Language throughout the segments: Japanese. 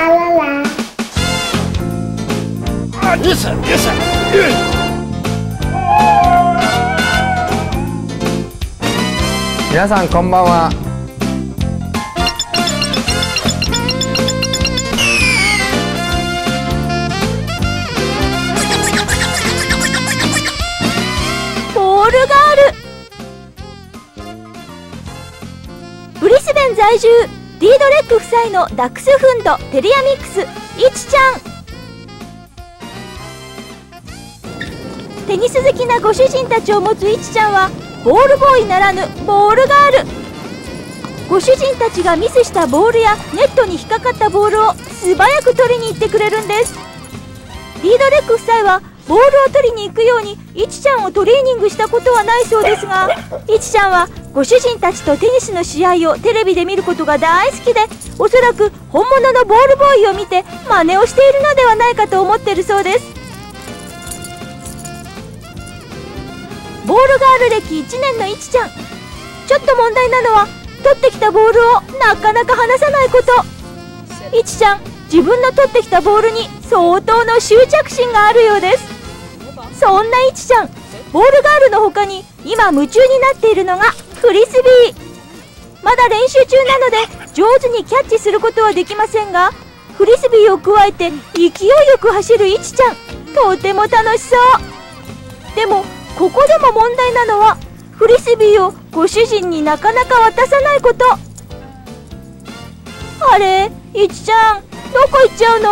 ララ。 あ、よっしゃよっしゃ。 皆さんこんばんは。 ボールガール。ブリスベン在住リードレック夫妻のダックスフンドテリアミックスいちちゃん。テニス好きなご主人たちを持ついちちゃんはボールボーイならぬボールガール。ご主人たちがミスしたボールやネットに引っかかったボールを素早く取りに行ってくれるんです。リードレック夫妻はボールを取りに行くようにいちちゃんをトレーニングしたことはないそうですが、いちちゃんはご主人たちとテニスの試合をテレビで見ることが大好きで、おそらく本物のボールボーイを見て真似をしているのではないかと思っているそうです。ボールガール歴1年のいちちゃん。ちょっと問題なのは取ってきたボールをなかなか離さないこと。いちちゃん、自分の取ってきたボールに相当の執着心があるようです。そんないちちゃん、ボールガールの他に今夢中になっているのがフリスビー。まだ練習中なので上手にキャッチすることはできませんが、フリスビーをくわえて勢いよく走るいちちゃん、とても楽しそう。でもここでも問題なのはフリスビーをご主人になかなか渡さないこと。あれ、いちちゃんどこ行っちゃうの？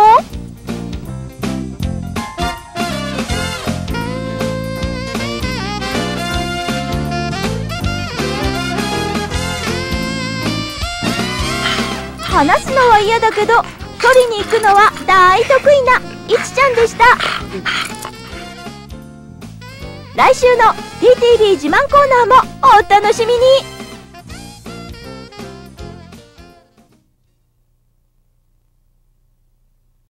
話すのは嫌だけど取りに行くのは大得意ないちちゃんでした。来週の TTV 自慢コーナーもお楽しみに。